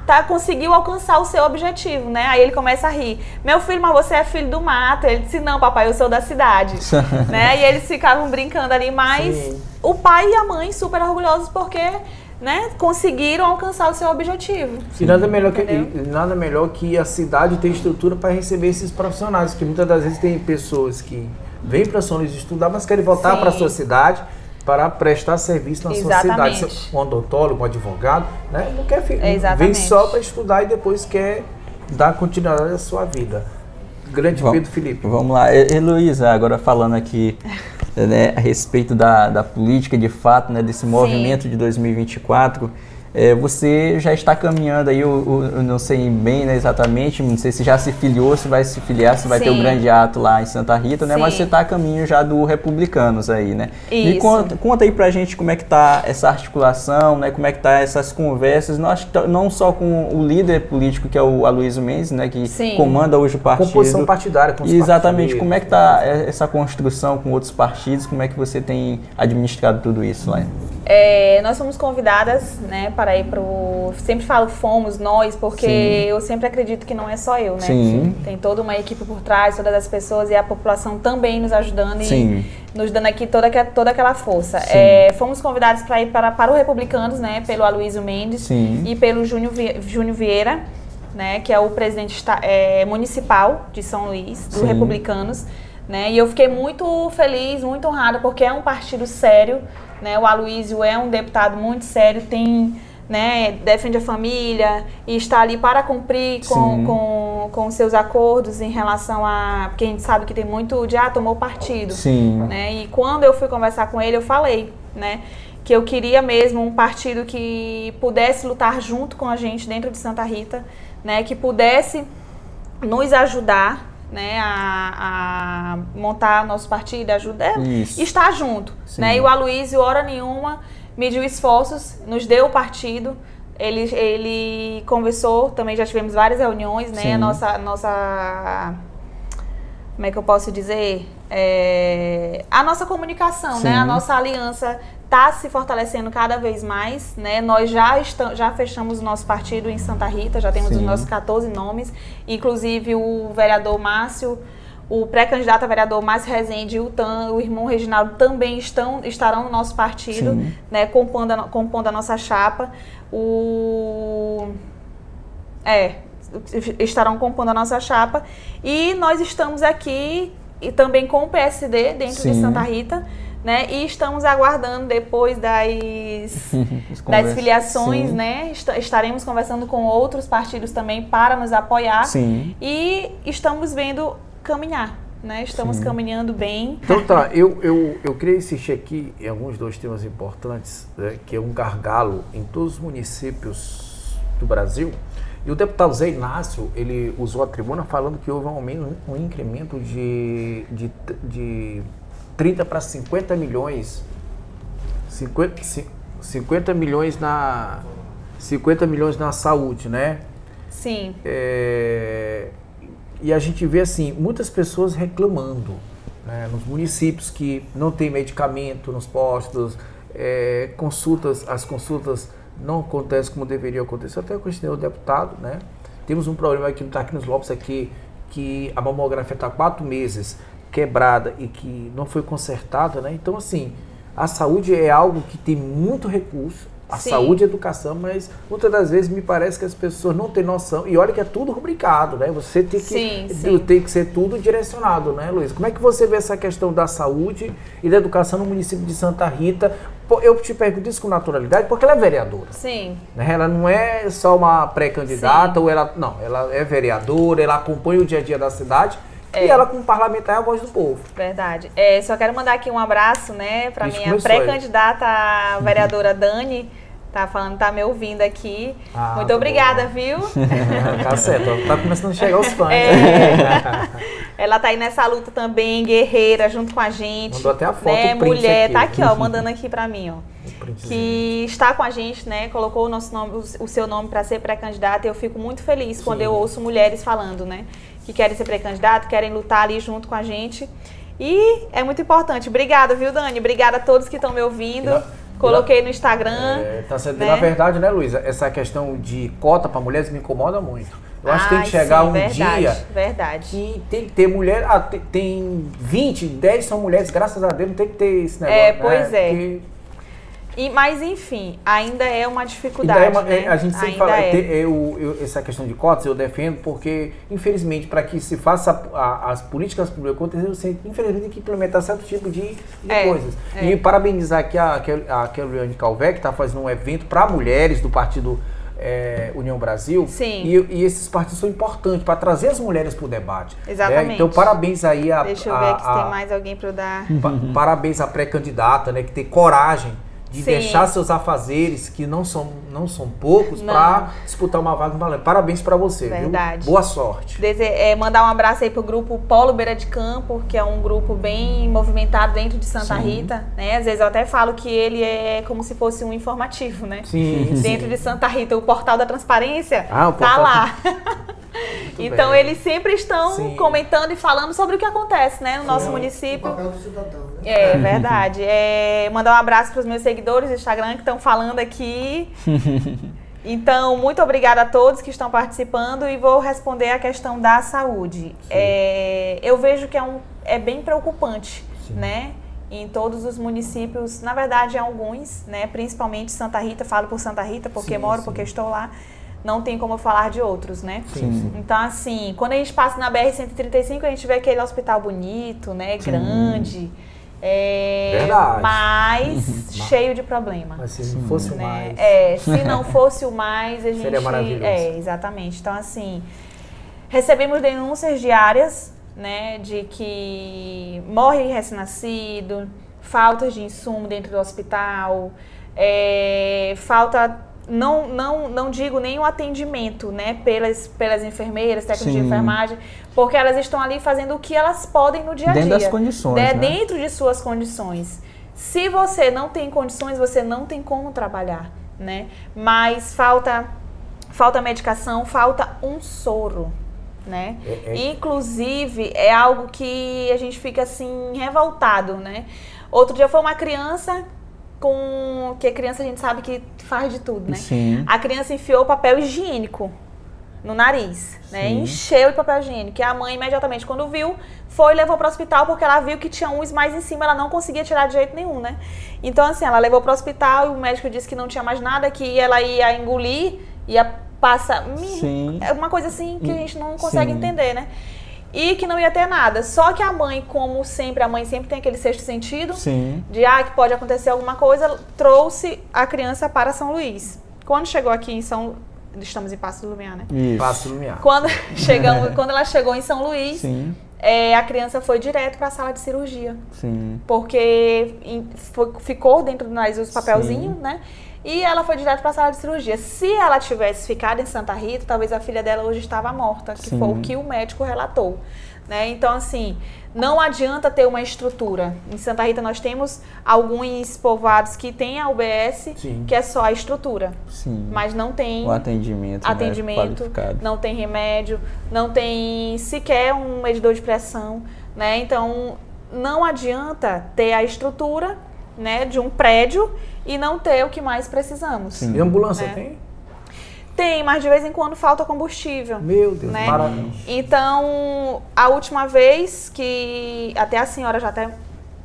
Speaker 2: conseguiu alcançar o seu objetivo, né? Aí ele começa a rir. Meu filho, mas você é filho do mato. Ele disse, não, papai, eu sou da cidade. Né? E eles ficavam brincando ali, mas sim, o pai e a mãe super orgulhosos porque, né, conseguiram alcançar o seu objetivo.
Speaker 1: E nada melhor que a cidade ter estrutura para receber esses profissionais, porque muitas das vezes tem pessoas que vêm para São Luís estudar, mas querem voltar para a sua cidade para prestar serviço na sua cidade. Um odontólogo, um advogado, né? Não quer vem só para estudar e depois quer dar continuidade à sua vida. Grande Pedro Felipe.
Speaker 3: Vamos lá. Heloísa, agora falando aqui né, a respeito da política de fato, né, desse movimento sim, de 2024, você já está caminhando aí, eu não sei bem, né, exatamente, não sei se já se filiou, se vai se filiar, se vai sim, ter o grande ato lá em Santa Rita, né, sim, mas você está a caminho já do Republicanos aí, né? Isso. Me conta aí pra gente como é que tá essa articulação, né, como é que tá essas conversas, não só com o líder político que é o Aloysio Mendes, né, que sim, comanda hoje o partido.
Speaker 1: Composição partidária com os
Speaker 3: exatamente, como é que tá essa construção com outros partidos, como é que você tem administrado tudo isso lá?
Speaker 2: Nós fomos convidadas, né, para ir sempre falo fomos, nós, porque sim, eu sempre acredito que não é só eu, né? Sim. Tem toda uma equipe por trás, todas as pessoas e a população também nos ajudando sim, e nos dando aqui toda aquela força. Fomos convidados para ir para o Republicanos, né, pelo Aloysio Mendes sim, e pelo Júnior Vieira, né, que é o presidente municipal de São Luís, do sim, Republicanos, né? E eu fiquei muito feliz, muito honrada, porque é um partido sério, né? O Aloysio é um deputado muito sério, né, defende a família e está ali para cumprir com seus acordos em relação a... Porque a gente sabe que tem muito de, tomou partido. Sim. Né? E quando eu fui conversar com ele, eu falei, né, que eu queria mesmo um partido que pudesse lutar junto com a gente dentro de Santa Rita, né, que pudesse nos ajudar, né, a montar nosso partido, estar junto, né? E o Aloysio, hora nenhuma, mediu esforços, nos deu o partido, ele conversou, também já tivemos várias reuniões, né? A nossa, como é que eu posso dizer? A nossa comunicação, né? A nossa aliança está se fortalecendo cada vez mais, né? Nós já fechamos o nosso partido em Santa Rita, já temos sim, os nossos 14 nomes, inclusive o vereador Márcio, o pré-candidato a vereador Márcio Rezende e o irmão Reginaldo também estarão no nosso partido, sim, né? Compondo a nossa chapa. Estarão compondo a nossa chapa e nós estamos aqui e também com o PSD dentro sim, de Santa Rita, né? E estamos aguardando depois das filiações, sim, né? Estaremos conversando com outros partidos também para nos apoiar sim, e estamos vendo caminhar, né? Estamos sim, caminhando bem.
Speaker 1: Então tá, eu queria insistir aqui em alguns dois temas importantes, né, que é um gargalo em todos os municípios do Brasil. E o deputado Zé Inácio, ele usou a tribuna falando que houve um incremento de 30 para 50 milhões, 50 milhões na saúde, né?
Speaker 2: Sim.
Speaker 1: E a gente vê assim, muitas pessoas reclamando, né, nos municípios que não tem medicamento nos postos, as consultas não acontecem como deveriam acontecer. Até eu questionei o deputado, né? Temos um problema aqui no Tarquinius Lopes aqui, que a mamografia está 4 meses quebrada e que não foi consertada, né? Então, assim, a saúde é algo que tem muito recurso, a sim, saúde e a educação, mas muitas das vezes me parece que as pessoas não têm noção, e olha que é tudo rubricado, né? Você tem que, tem que ser tudo direcionado, né, Luiz? Como é que você vê essa questão da saúde e da educação no município de Santa Rita? Eu te pergunto isso com naturalidade, porque ela é vereadora.
Speaker 2: Sim.
Speaker 1: Né? Ela não é só uma pré-candidata, ou ela é vereadora, ela acompanha o dia a dia da cidade, e ela, como parlamentar, é a voz do povo.
Speaker 2: Verdade. Só quero mandar aqui um abraço, né, para minha pré-candidata, a vereadora Dani. Tá me ouvindo aqui. Muito obrigada, viu?
Speaker 1: Tá certo, tá começando a chegar os fãs.
Speaker 2: Ela tá aí nessa luta também, guerreira, junto com a gente.
Speaker 1: Mandou até a foto,
Speaker 2: né? Mulher, aqui. Tá aqui, ó, mandando aqui pra mim, ó. Que está com a gente, né? Colocou o seu nome para ser pré-candidata. E eu fico muito feliz quando eu ouço mulheres falando, né? Que querem ser pré-candidato, querem lutar ali junto com a gente. E é muito importante. Obrigada, viu, Dani? Obrigada a todos que estão me ouvindo. Coloquei no Instagram.
Speaker 1: Tá certo.
Speaker 2: Né?
Speaker 1: Na verdade, né, Luísa, essa questão de cota para mulheres me incomoda muito. Eu acho que tem que chegar dia que tem que ter mulher. Tem 20, 10 são mulheres, graças a Deus, não tem que ter esse negócio.
Speaker 2: Pois
Speaker 1: né?
Speaker 2: é. Mas, enfim, ainda é uma dificuldade. Né?
Speaker 1: A gente sempre fala, essa questão de cotas eu defendo porque, infelizmente, para que se faça as políticas públicas acontecerem, você, infelizmente, tem que implementar certo tipo de coisas. E parabenizar aqui a Kellyanne Calvé, que está fazendo um evento para mulheres do Partido União Brasil.
Speaker 2: Sim.
Speaker 1: E esses partidos são importantes para trazer as mulheres para o debate.
Speaker 2: Exatamente.
Speaker 1: Então, parabéns aí
Speaker 2: Deixa eu ver aqui se tem mais alguém para eu dar.
Speaker 1: Parabéns à pré-candidata, né, que tem coragem de deixar seus afazeres, que não são poucos, para disputar uma vaga no Valendo. Parabéns para você,
Speaker 2: Verdade.
Speaker 1: Viu? Boa sorte.
Speaker 2: Mandar um abraço aí pro grupo Polo Beira de Campo, que é um grupo bem movimentado dentro de Santa Rita, né? Às vezes eu até falo que ele é como se fosse um informativo, né?
Speaker 1: Sim.
Speaker 2: Dentro de Santa Rita, o Portal da Transparência
Speaker 1: o
Speaker 2: tá lá. Então
Speaker 1: bem.
Speaker 2: eles sempre estão comentando e falando sobre o que acontece, né, no nosso município.
Speaker 4: O papel do cidadão, né?
Speaker 2: É verdade. Mandar um abraço para os meus seguidores do Instagram que estão falando aqui. Então, muito obrigada a todos que estão participando e vou responder a questão da saúde. Eu vejo que é bem preocupante, né? Em todos os municípios, na verdade, em alguns, né? Principalmente Santa Rita, falo por Santa Rita porque porque estou lá. Não tem como eu falar de outros, né?
Speaker 1: Sim.
Speaker 2: Então, assim, quando a gente passa na BR-135, a gente vê aquele hospital bonito, né? Grande.
Speaker 1: Verdade.
Speaker 2: Mas cheio de problema.
Speaker 1: Mas se não fosse o mais...
Speaker 2: se não fosse o mais, a gente...
Speaker 1: Seria maravilhoso.
Speaker 2: Exatamente. Então, assim, recebemos denúncias diárias, né? De que morre recém-nascido, faltas de insumo dentro do hospital, falta... Não digo nem o atendimento, né, pelas enfermeiras, técnicos de enfermagem, porque elas estão ali fazendo o que elas podem no dia a dia.
Speaker 3: Dentro das condições, né?
Speaker 2: Dentro de suas condições. Se você não tem condições, você não tem como trabalhar, né? Mas falta medicação, falta um soro, né? Inclusive, é algo que a gente fica, assim, revoltado, né? Outro dia foi uma criança... que a criança a gente sabe que faz de tudo, né?
Speaker 3: Sim.
Speaker 2: A criança enfiou papel higiênico no nariz, né? Encheu de papel higiênico. E a mãe imediatamente, quando viu, foi e levou para o hospital, porque ela viu que tinha uns mais em cima, ela não conseguia tirar de jeito nenhum, né? Então, assim, ela levou para o hospital e o médico disse que não tinha mais nada, que ela ia engolir, ia passar... É uma coisa assim que a gente não consegue entender, né? E que não ia ter nada. Só que a mãe, como sempre, a mãe sempre tem aquele sexto sentido de que pode acontecer alguma coisa, trouxe a criança para São Luís. Quando chegou aqui estamos em Paço do Lumiar, né?
Speaker 3: Isso.
Speaker 1: Paço do Lumiar.
Speaker 2: Quando ela chegou em São Luís, a criança foi direto para a sala de cirurgia. Porque ficou dentro do nariz os papelzinhos, né? E ela foi direto para a sala de cirurgia. Se ela tivesse ficado em Santa Rita, talvez a filha dela hoje estava morta, que foi o que o médico relatou, né? Então, assim, não adianta ter uma estrutura. Em Santa Rita nós temos alguns povoados que têm a UBS, que é só a estrutura. Mas não tem
Speaker 3: o atendimento qualificado.
Speaker 2: Não tem remédio, não tem sequer um medidor de pressão, né? Então, não adianta ter a estrutura, né, de um prédio e não ter o que mais precisamos.
Speaker 1: E ambulância tem?
Speaker 2: Tem, mas de vez em quando falta combustível.
Speaker 1: Meu Deus,
Speaker 2: né?
Speaker 1: maravilha.
Speaker 2: Então, a última vez que... Até a senhora já até...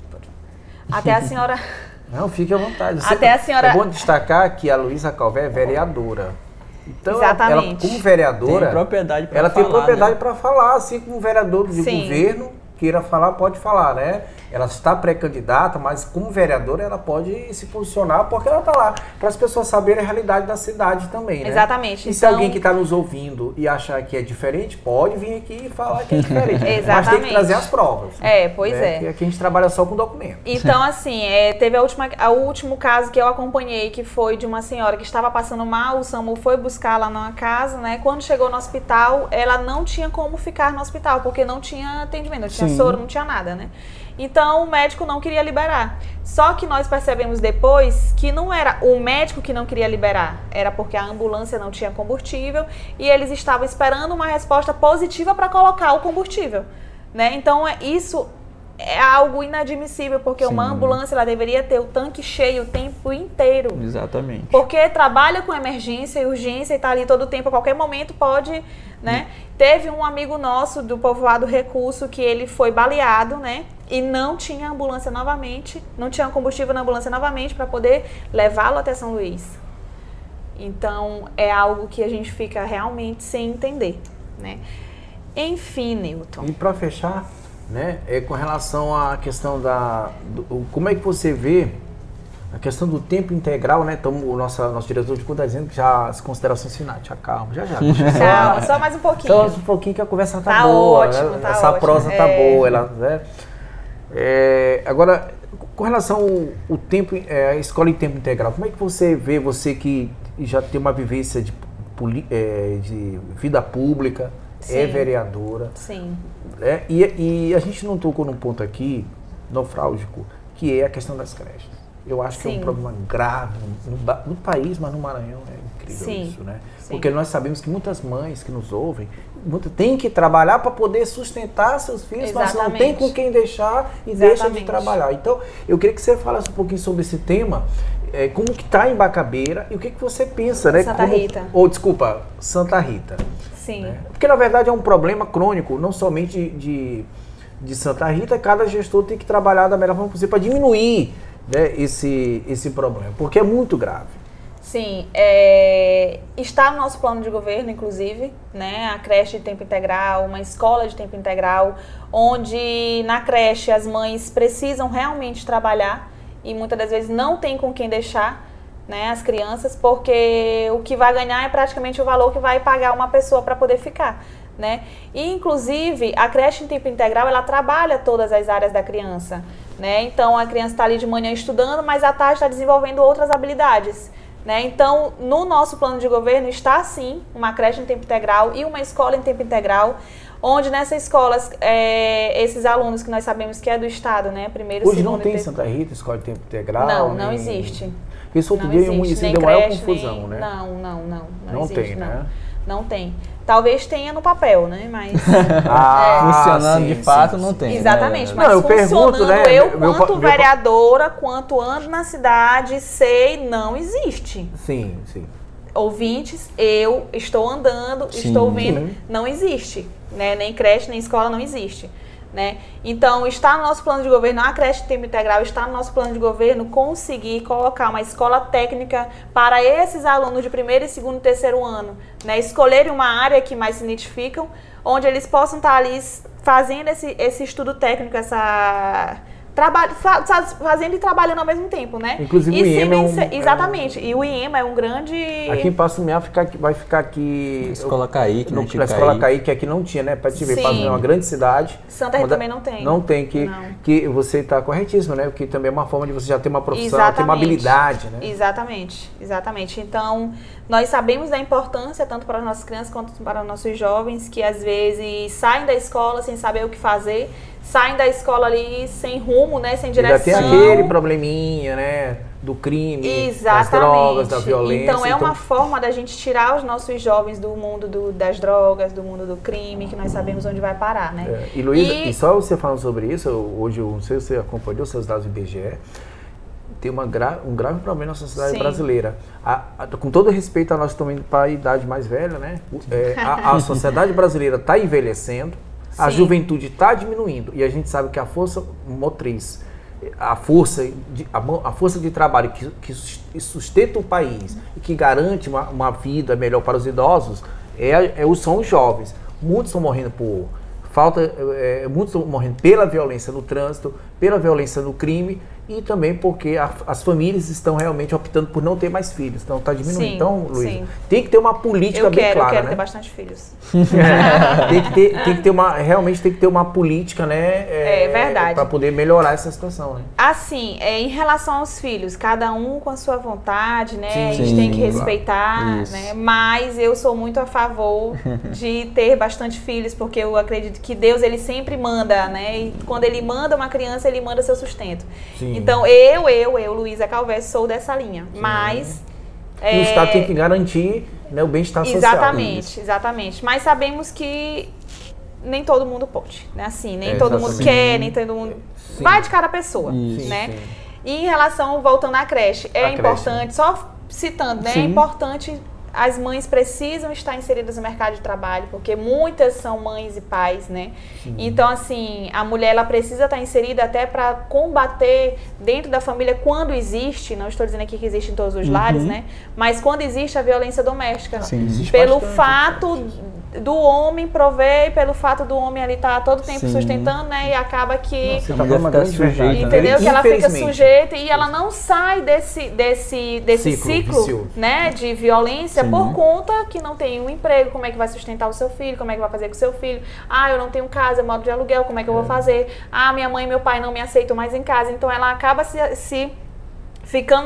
Speaker 2: Até a senhora...
Speaker 1: Não, fique à vontade.
Speaker 2: Até a senhora...
Speaker 1: É bom destacar que a Luísa Calvé é vereadora. Então,
Speaker 2: exatamente.
Speaker 1: Ela, como vereadora...
Speaker 3: Tem propriedade para
Speaker 1: falar. Ela tem propriedade,
Speaker 3: né?
Speaker 1: para falar, assim como vereador de governo queira falar, pode falar, né? Ela está pré-candidata, mas como vereadora ela pode se posicionar porque ela está lá, para as pessoas saberem a realidade da cidade também, né?
Speaker 2: Exatamente.
Speaker 1: E se alguém que está nos ouvindo e achar que é diferente, pode vir aqui e falar que é diferente.
Speaker 2: Exatamente.
Speaker 1: Mas tem que trazer as provas.
Speaker 2: Pois
Speaker 1: né?
Speaker 2: é.
Speaker 1: Aqui a gente trabalha só com documento.
Speaker 2: Então, assim, teve o último caso que eu acompanhei, que foi de uma senhora que estava passando mal, o SAMU foi buscar lá na casa, né? Quando chegou no hospital, ela não tinha como ficar no hospital, porque não tinha atendimento, não tinha soro, não tinha nada, né? Então, o médico não queria liberar. Só que nós percebemos depois que não era o médico que não queria liberar, era porque a ambulância não tinha combustível e eles estavam esperando uma resposta positiva para colocar o combustível, né? Então, isso é algo inadmissível, porque uma ambulância ela deveria ter o tanque cheio o tempo inteiro.
Speaker 3: Exatamente.
Speaker 2: Porque trabalha com emergência e urgência e está ali todo o tempo, a qualquer momento pode, né? Teve um amigo nosso do povoado Recurso que ele foi baleado, né? E não tinha ambulância novamente, não tinha combustível na ambulância novamente para poder levá-lo até São Luís. Então, é algo que a gente fica realmente sem entender, né? Enfim, Newton.
Speaker 1: E para fechar, né, com relação à questão como é que você vê a questão do tempo integral, né? Então, o nosso diretor de conta está dizendo que já as considerações finais, calma, já.
Speaker 2: Calma, só mais um pouquinho.
Speaker 1: Só um pouquinho que a conversa tá
Speaker 2: boa.
Speaker 1: Ótimo,
Speaker 2: né?
Speaker 1: Essa
Speaker 2: ótimo.
Speaker 1: prosa tá boa, ela, né? Agora, com relação ao tempo, a escola em tempo integral, como é que você vê, você que já tem uma vivência de vida pública,
Speaker 2: Sim.
Speaker 1: vereadora.
Speaker 2: Sim.
Speaker 1: E a gente não tocou num ponto aqui, nofrálgico, que é a questão das creches. Eu acho que é um problema grave no país, mas no Maranhão é incrível isso, né?
Speaker 2: Sim.
Speaker 1: Porque nós sabemos que muitas mães que nos ouvem têm que trabalhar para poder sustentar seus filhos, mas não tem com quem deixar e deixam de trabalhar. Então, eu queria que você falasse um pouquinho sobre esse tema, como que está em Bacabeira e o que você pensa, né?
Speaker 2: Santa Rita.
Speaker 1: Santa Rita.
Speaker 2: Sim.
Speaker 1: Né? Porque, na verdade, é um problema crônico, não somente de Santa Rita, cada gestor tem que trabalhar da melhor forma possível para diminuir, né, esse problema, porque é muito grave.
Speaker 2: Sim, está no nosso plano de governo, inclusive, né, a creche de tempo integral, uma escola de tempo integral, onde na creche as mães precisam realmente trabalhar e muitas das vezes não tem com quem deixar, né, as crianças, porque o que vai ganhar é praticamente o valor que vai pagar uma pessoa para poder ficar. Né? E, inclusive, a creche em tempo integral, ela trabalha todas as áreas da criança, né? Então, a criança está ali de manhã estudando, mas à tarde está desenvolvendo outras habilidades, né? Então, no nosso plano de governo está, sim, uma creche em tempo integral e uma escola em tempo integral, onde nessas escolas, esses alunos que nós sabemos que é do Estado, né? Primeiro,
Speaker 1: hoje
Speaker 2: segundo,
Speaker 1: não tem Santa Rita, escola de tempo integral?
Speaker 2: Não existe.
Speaker 1: Isso outro dia em um município deu maior confusão, né?
Speaker 2: Não existe,
Speaker 1: tem, né?
Speaker 2: Não tem. Talvez tenha no papel, né? Mas
Speaker 3: funcionando de fato não tem.
Speaker 2: Exatamente,
Speaker 3: né?
Speaker 2: mas
Speaker 1: eu
Speaker 2: funcionando,
Speaker 1: pergunto, né?
Speaker 2: Quanto vereadora, quanto ando na cidade, sei, não existe.
Speaker 1: Sim.
Speaker 2: Ouvintes, eu estou andando, estou vendo, não existe, né? Nem creche, nem escola, não existe. Né? Então, está no nosso plano de governo, a creche de tempo integral, está no nosso plano de governo conseguir colocar uma escola técnica para esses alunos de primeiro, segundo e terceiro ano, né? Escolherem uma área que mais se identificam, onde eles possam estar ali fazendo esse estudo técnico, fazendo e trabalhando ao mesmo tempo, né?
Speaker 1: Inclusive o IEMA
Speaker 2: exatamente, e o IEMA é um grande...
Speaker 1: Aqui em Passo Miá vai ficar aqui...
Speaker 3: Escola Caique,
Speaker 1: na Escola Caique, que aqui não tinha, né? Para te ver, Passo Miá é uma grande cidade.
Speaker 2: Santa Rita também não tem.
Speaker 1: Não tem, que você está corretíssimo, né? Porque também é uma forma de você já ter uma profissão, ter uma habilidade, né?
Speaker 2: Exatamente. Então, nós sabemos da importância, tanto para as nossas crianças quanto para os nossos jovens, que às vezes saem da escola sem saber o que fazer, saem da escola ali sem rumo, né, sem direção.
Speaker 1: Ainda tem aquele probleminha, né, do crime, das drogas, da violência.
Speaker 2: Então, uma forma da gente tirar os nossos jovens do mundo das drogas, do mundo do crime, que nós sabemos onde vai parar, né?
Speaker 1: E Luísa, e só você falando sobre isso, hoje, eu não sei se você acompanhou os seus dados do IBGE, tem um grave problema na sociedade brasileira. Com todo respeito a nós estamos indo para a idade mais velha, né? A sociedade brasileira está envelhecendo, a juventude está diminuindo e a gente sabe que a força motriz, a força de trabalho que sustenta o país e que garante uma vida melhor para os idosos são os jovens. Muitos estão morrendo muitos estão morrendo pela violência no trânsito, pela violência no crime e também porque as famílias estão realmente optando por não ter mais filhos. Então está diminuindo. Então, Luísa, tem que ter uma política bem clara.
Speaker 2: Eu quero
Speaker 1: né?
Speaker 2: ter bastante filhos.
Speaker 1: Realmente tem que ter uma política, né?
Speaker 2: Verdade.
Speaker 1: Para poder melhorar essa situação, né?
Speaker 2: Assim, em relação aos filhos, cada um com a sua vontade, né? A gente tem que respeitar, né? Mas eu sou muito a favor de ter bastante filhos, porque eu acredito que Deus, ele sempre manda, né? E quando ele manda uma criança, ele manda seu sustento.
Speaker 1: Sim.
Speaker 2: Então, eu, Luísa Calvez, sou dessa linha. Sim. Mas...
Speaker 1: E o Estado tem que garantir, né, o bem-estar social.
Speaker 2: Exatamente. Mas sabemos que nem todo mundo pode, né? Assim, nem todo mundo quer, nem todo mundo vai de cada pessoa, né?
Speaker 1: Sim.
Speaker 2: E em relação, voltando à creche, é importante, só citando, né? É importante, as mães precisam estar inseridas no mercado de trabalho, porque muitas são mães e pais, né? Sim. Então, assim, a mulher, ela precisa estar inserida até para combater dentro da família quando existe, não estou dizendo aqui que existe em todos os lares, né? Mas quando existe a violência doméstica.
Speaker 3: Sim, existe
Speaker 2: pelo
Speaker 1: bastante,
Speaker 2: fato do homem prover, e pelo fato do homem ali estar todo o tempo sustentando, né? E acaba que...
Speaker 3: Nossa, a mulher fica sujeita,
Speaker 2: entendeu? Que ela fica sujeita e ela não sai desse ciclo né? De violência por conta que não tem um emprego. Como é que vai sustentar o seu filho? Como é que vai fazer com o seu filho? Ah, eu não tenho casa, eu moro de aluguel, como é que eu vou fazer? Ah, minha mãe e meu pai não me aceitam mais em casa. Então ela acaba se ficando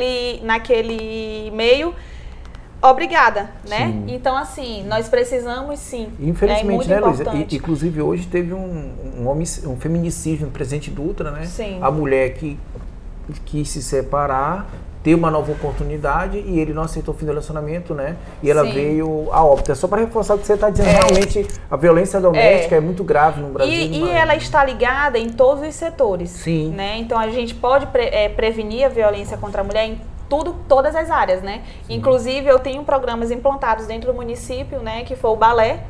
Speaker 2: naquele meio obrigada, né? Sim. Então, assim, nós precisamos, sim.
Speaker 1: Infelizmente, né, Luísa? Inclusive, hoje teve um feminicídio no Presidente Dutra, né?
Speaker 2: Sim.
Speaker 1: A mulher que quis se separar, ter uma nova oportunidade e ele não aceitou o fim do relacionamento, né? E ela veio a óbito. É só para reforçar o que você está dizendo. Realmente, a violência doméstica é muito grave no Brasil.
Speaker 2: E ela está ligada em todos os setores.
Speaker 1: Sim.
Speaker 2: Né? Então, a gente pode prevenir a violência contra a mulher em todas as áreas, né? Sim. Inclusive, eu tenho programas implantados dentro do município, né? Que foi o balé,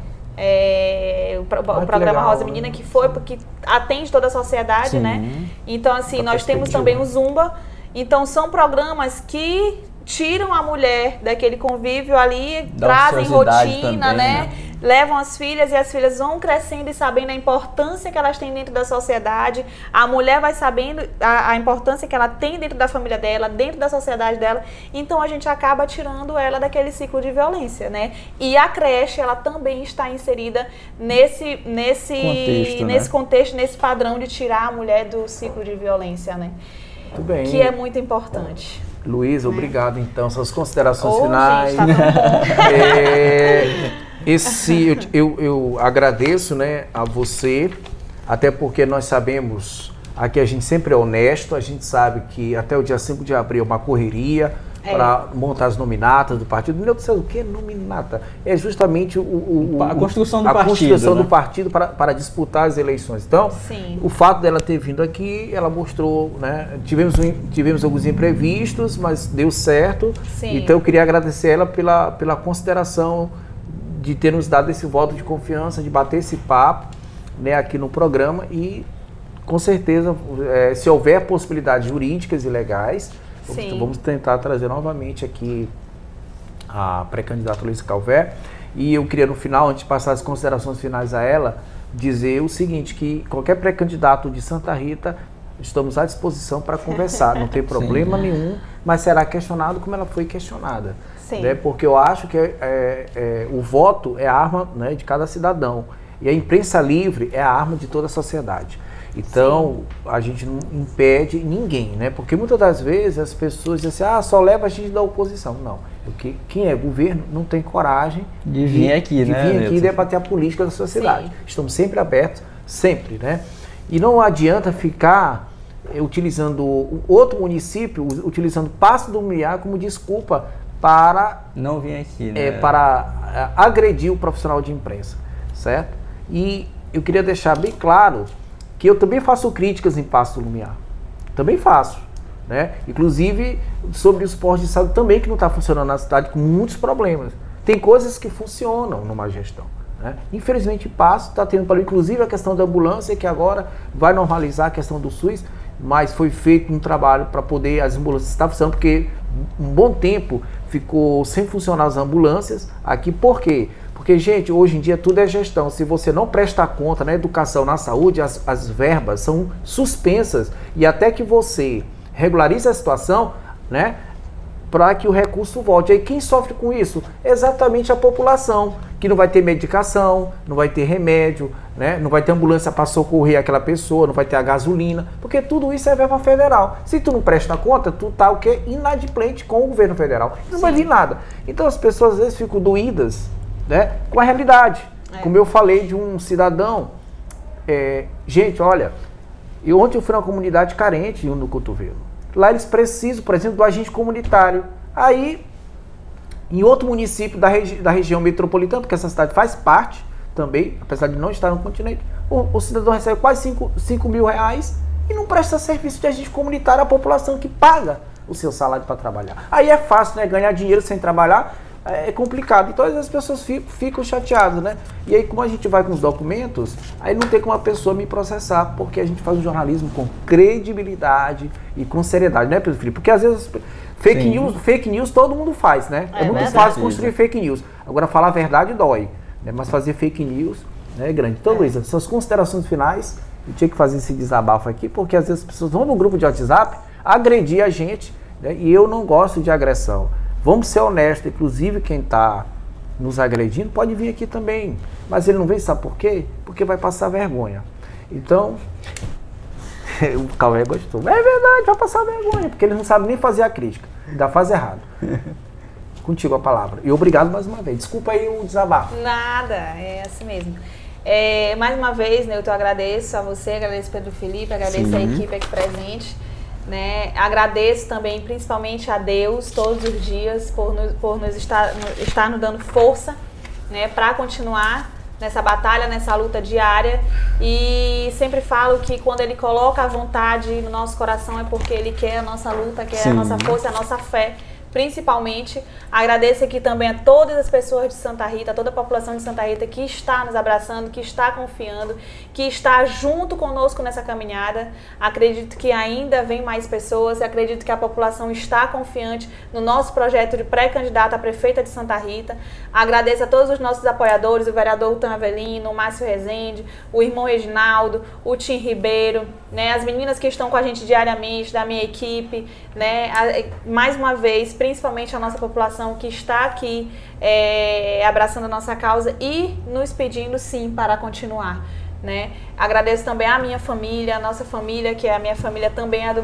Speaker 2: o programa legal, Rosa Menina, que foi porque atende toda a sociedade, né? Então, assim, nós temos também o Zumba. Então, são programas que tiram a mulher daquele convívio ali, trazem rotina, também, né? Levam as filhas e as filhas vão crescendo e sabendo a importância que elas têm dentro da sociedade. A mulher vai sabendo a importância que ela tem dentro da família dela, dentro da sociedade dela. Então a gente acaba tirando ela daquele ciclo de violência, né? E a creche, ela também está inserida nesse contexto, nesse padrão de tirar a mulher do ciclo de violência, né?
Speaker 1: Muito bem.
Speaker 2: Que é muito importante.
Speaker 1: Luísa, obrigado então. Suas considerações finais.
Speaker 2: Gente, tá tão bom.
Speaker 1: Eu agradeço, né, a você, até porque nós sabemos, aqui a gente sempre é honesto, a gente sabe que até o dia 5 de abril é uma correria para montar as nominatas do partido. Não sei o que é nominata. É justamente
Speaker 3: a construção
Speaker 1: do partido para disputar as eleições. Então, o fato dela ter vindo aqui, ela mostrou, né? Tivemos alguns imprevistos, mas deu certo.
Speaker 2: Sim.
Speaker 1: Então, eu queria agradecer ela pela consideração de ter nos dado esse voto de confiança, de bater esse papo, né, aqui no programa. E, com certeza, se houver possibilidades jurídicas e legais, vamos tentar trazer novamente aqui a pré-candidata Luísa Calvé. E eu queria, no final, antes de passar as considerações finais a ela, dizer o seguinte, que qualquer pré-candidato de Santa Rita, estamos à disposição para conversar, não tem problema nenhum, mas será questionado como ela foi questionada. Né? Porque eu acho que o voto é a arma, né, de cada cidadão. E a imprensa livre é a arma de toda a sociedade. Então, a gente não impede ninguém, né? Porque muitas das vezes as pessoas dizem assim, só leva a gente da oposição. Não, porque quem é governo não tem coragem
Speaker 3: de vir aqui,
Speaker 1: e debater a política da sociedade. Sim. Estamos sempre abertos, sempre, né? E não adianta ficar utilizando outro município, utilizando Passo do Lumiar como desculpa para
Speaker 3: não vir aqui, né?
Speaker 1: Para agredir o profissional de imprensa, certo? E eu queria deixar bem claro que eu também faço críticas em Passo do Lumiar. Também faço, né? Inclusive sobre os postos de saúde também que não está funcionando na cidade, com muitos problemas. Tem coisas que funcionam numa gestão, né? Infelizmente em Passo está tendo problema, inclusive a questão da ambulância, que agora vai normalizar a questão do SUS, mas foi feito um trabalho para poder as ambulâncias estar funcionando, porque um bom tempo ficou sem funcionar as ambulâncias aqui. Por quê? Porque, gente, hoje em dia tudo é gestão. Se você não presta conta na educação, na saúde, as verbas são suspensas. E até que você regularize a situação, né, para que o recurso volte. Aí quem sofre com isso? Exatamente a população, que não vai ter medicação, não vai ter remédio, né, não vai ter ambulância para socorrer aquela pessoa, não vai ter a gasolina, porque tudo isso é verba federal. Se tu não presta conta, tu tá o quê? Inadimplente com o governo federal. Não vai vir nada. Então as pessoas às vezes ficam doídas, né, com a realidade. Como eu falei de um cidadão, gente, olha, ontem eu fui numa comunidade carente no Cotovelo. Lá eles precisam, por exemplo, do agente comunitário. Aí, em outro município da região metropolitana, porque essa cidade faz parte também, apesar de não estar no continente, o cidadão recebe quase 5 mil reais e não presta serviço de agente comunitário à população que paga o seu salário para trabalhar. Aí é fácil, né? Ganhar dinheiro sem trabalhar é complicado. Então, às vezes as pessoas ficam chateadas, né? E aí, como a gente vai com os documentos, aí não tem como a pessoa me processar, porque a gente faz um jornalismo com credibilidade e com seriedade, né, Pedro Felipe? Porque às vezes fake news todo mundo faz, né? É muito fácil construir fake news. Agora, falar a verdade dói, né? Mas fazer fake news, né, é grande. Então, Luísa, suas considerações finais, eu tinha que fazer esse desabafo aqui, porque às vezes as pessoas vão no grupo de WhatsApp agredir a gente, né? E eu não gosto de agressão. Vamos ser honestos, inclusive quem está nos agredindo pode vir aqui também, mas ele não vem, sabe por quê? Porque vai passar vergonha. Então, o Cauê gostou. É verdade, vai passar vergonha, porque ele não sabe nem fazer a crítica, ainda faz errado. Contigo a palavra. E obrigado mais uma vez. Desculpa aí o desabafo.
Speaker 2: Nada, é assim mesmo. Mais uma vez, Newton, eu agradeço a você, agradeço Pedro Felipe, agradeço a equipe aqui presente. Né? Agradeço também, principalmente a Deus, todos os dias, por nos estar nos dando força, né, para continuar nessa batalha, nessa luta diária. E sempre falo que quando Ele coloca a vontade no nosso coração é porque Ele quer a nossa luta, quer a nossa força, a nossa fé. Principalmente, agradeço aqui também a todas as pessoas de Santa Rita, a toda a população de Santa Rita que está nos abraçando, que está confiando, que está junto conosco nessa caminhada. Acredito que ainda vem mais pessoas, acredito que a população está confiante no nosso projeto de pré-candidata a prefeita de Santa Rita. Agradeço a todos os nossos apoiadores, o vereador Tan Avelino, o Márcio Rezende, o irmão Reginaldo, o Tim Ribeiro, né, as meninas que estão com a gente diariamente, da minha equipe, né, mais uma vez, principalmente a nossa população que está aqui abraçando a nossa causa e nos pedindo sim para continuar, né? Agradeço também a minha família, a nossa família, que a minha família também é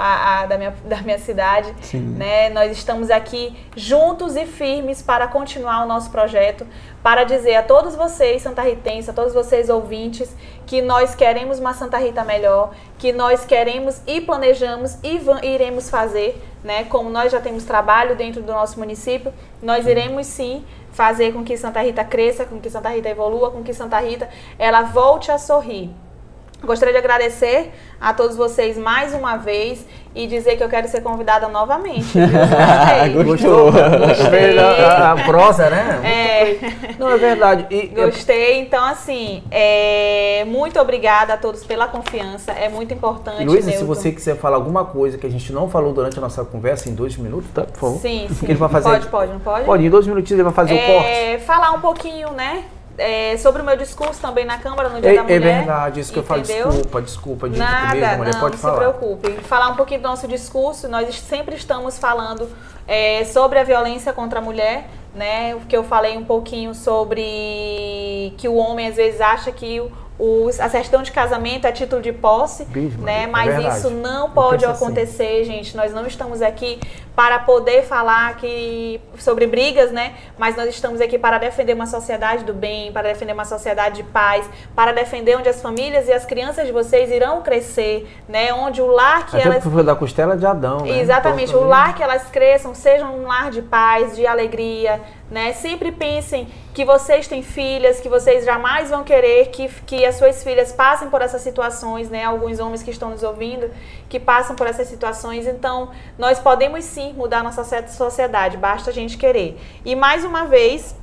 Speaker 2: da minha cidade, né? Nós estamos aqui juntos e firmes para continuar o nosso projeto, para dizer a todos vocês santarritenses, a todos vocês ouvintes, que nós queremos uma Santa Rita melhor, que nós queremos e planejamos e iremos fazer, né? Como nós já temos trabalho dentro do nosso município, nós iremos sim fazer com que Santa Rita cresça, com que Santa Rita evolua, com que Santa Rita ela volte a sorrir. Gostaria de agradecer a todos vocês mais uma vez e dizer que eu quero ser convidada novamente.
Speaker 1: Gostou? Gostei. A prosa, né? Não, é verdade.
Speaker 2: Gostei. Então, assim, muito obrigada a todos pela confiança. É muito importante.
Speaker 1: Luísa, se você quiser falar alguma coisa que a gente não falou durante a nossa conversa, em 2 minutos, tá? Por favor.
Speaker 2: Sim.
Speaker 1: Ele vai fazer...
Speaker 2: Pode, não pode?
Speaker 1: Pode, em 2 minutinhos ele vai fazer o corte.
Speaker 2: Falar um pouquinho, né? Sobre o meu discurso também na Câmara no Dia da Mulher.
Speaker 1: É verdade, isso que entendeu? Eu falo, desculpa,
Speaker 2: nada,
Speaker 1: mesmo, mulher, pode falar.
Speaker 2: Não se preocupe. Falar um pouquinho do nosso discurso, nós sempre estamos falando sobre a violência contra a mulher, né? Porque eu falei um pouquinho sobre que o homem às vezes acha que a certidão de casamento é título de posse, né? Mas isso não pode acontecer, gente. Nós não estamos aqui para poder falar sobre brigas, né? Mas nós estamos aqui para defender uma sociedade do bem, para defender uma sociedade de paz, para defender onde as famílias e as crianças de vocês irão crescer, né? Onde o lar que elas...
Speaker 1: Até da costela de Adão, né?
Speaker 2: Exatamente. O lar que elas cresçam seja um lar de paz, de alegria, né? Sempre pensem que vocês têm filhas, que vocês jamais vão querer que as suas filhas passem por essas situações, né? Alguns homens que estão nos ouvindo, que passam por essas situações. Então, nós podemos sim mudar a nossa sociedade, basta a gente querer. E mais uma vez...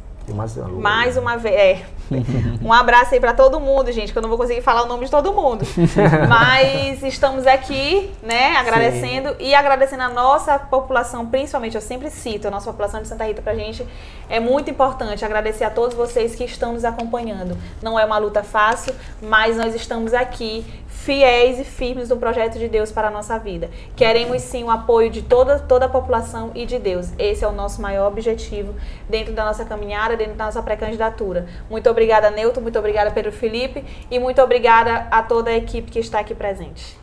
Speaker 2: um abraço aí para todo mundo, gente, que eu não vou conseguir falar o nome de todo mundo. Mas estamos aqui, né, agradecendo e agradecendo a nossa população, principalmente, eu sempre cito, a nossa população de Santa Rita pra gente é muito importante. Agradecer a todos vocês que estão nos acompanhando. Não é uma luta fácil, mas nós estamos aqui fiéis e firmes no projeto de Deus para a nossa vida. Queremos sim o apoio de toda a população e de Deus. Esse é o nosso maior objetivo dentro da nossa caminhada, dentro da nossa pré-candidatura. Muito obrigada, Newton, muito obrigada, Pedro Felipe, e muito obrigada a toda a equipe que está aqui presente.